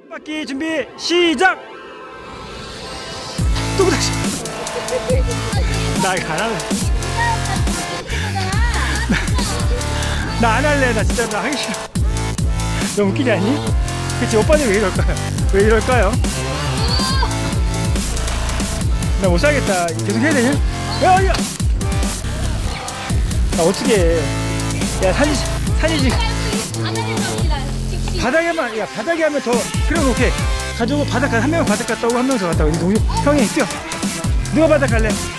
바퀴 준비 시작. 뚜구닥시. 나 이거 안 할래. 나 안 할래. 나 진짜 나 하기 싫어. 너무 웃기지 않니? 그치? 오빠는 왜 이럴까요? 왜 이럴까요? 나 못 살겠다. 계속 해야 되냐? 야! 나 어떻게 해? 야, 산이지. 바닥에만, 야, 바닥에 하면 더, 그럼 오케이. 가지고 바닥, 한 명은 바닥 갔다 오고, 한 명은 더 갔다 오고. 형이 뛰어. 누가 바닥 갈래?